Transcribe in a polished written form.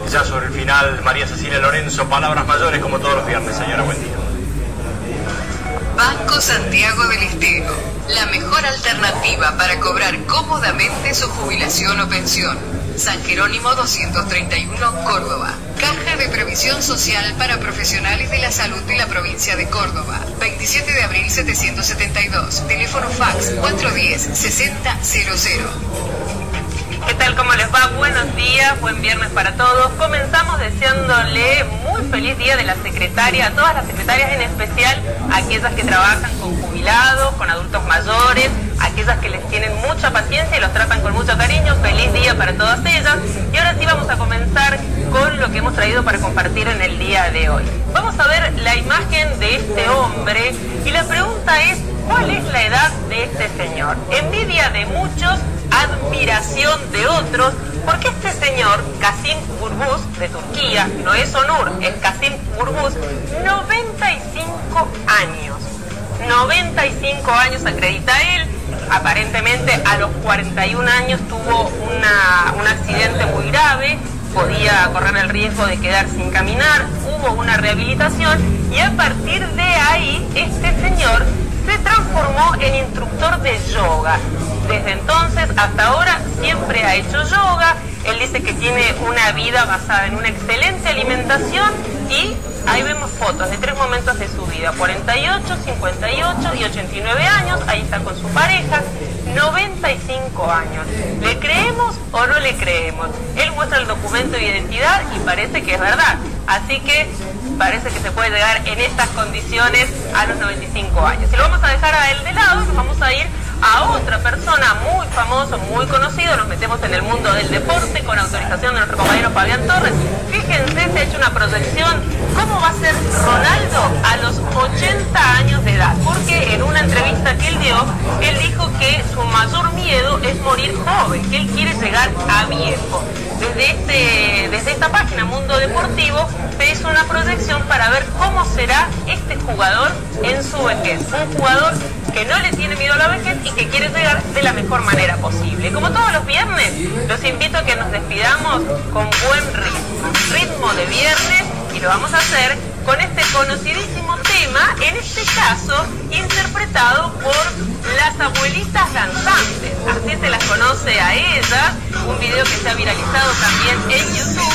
Ya sobre el final, María Cecilia Lorenzo, palabras mayores como todos los viernes, señora, buen día. Banco Santiago del Estero, la mejor alternativa para cobrar cómodamente su jubilación o pensión. San Jerónimo 231, Córdoba. Caja de Previsión Social para profesionales de la salud de la provincia de Córdoba. 27 de abril 772. Teléfono fax 410-6000. ¿Qué tal? ¿Cómo les va? Buenos días, buen viernes para todos. Comenzamos deseándole muy feliz día de la secretaria, a todas las secretarias, en especial a aquellas que trabajan con jubilados, con adultos mayores, aquellas que les tienen mucha paciencia y los tratan con mucho cariño. Feliz día para todas ellas. Y ahora sí vamos a comenzar con lo que hemos traído para compartir en el día de hoy. Vamos a ver la imagen de este hombre y la pregunta es: ¿cuál es la edad de este señor? Envidia de muchos, admiración de otros, porque este señor, Kasim Gürbüz, de Turquía, no es Onur, es Kasim Gürbüz, 95 años. 95 años acredita él. Aparentemente a los 41 años tuvo un accidente muy grave, podía correr el riesgo de quedar sin caminar, hubo una rehabilitación y a partir de ahí este señor se transformó en instructor de yoga. Desde entonces hasta ahora siempre ha hecho yoga. Él dice que tiene una vida basada en una excelente alimentación y ahí vemos fotos de 3 momentos de su vida: 48, 58 y 89 años. Ahí está con su pareja. 95 años. ¿Le creemos o no le creemos? Él muestra el documento de identidad y parece que es verdad. Así que parece que se puede llegar en estas condiciones a los 95 años. Si lo vamos a dejar a él de lado, nos vamos a ir a otra persona muy famoso, muy conocido. Nos metemos en el mundo del deporte con autorización de nuestro compañero Fabián Torres. Fíjense, se ha hecho una proyección: ¿cómo va a ser Ronaldo a los 80 años de edad? Porque en una entrevista que él dio, él dijo que su mayor miedo es morir joven, que él quiere llegar a viejo. Desde esta página Mundo Deportivo se hizo una proyección para ver cómo será este jugador en su vejez. Un jugador que no le tiene miedo a la vejez y que quiere llegar de la mejor manera posible. Como todos los viernes, los invito a que nos despidamos con buen ritmo de viernes, y lo vamos a hacer con este conocidísimo tema, en este caso interpretado por las abuelitas danzantes. Así se las conoce a ellas, un video que se ha viralizado también en YouTube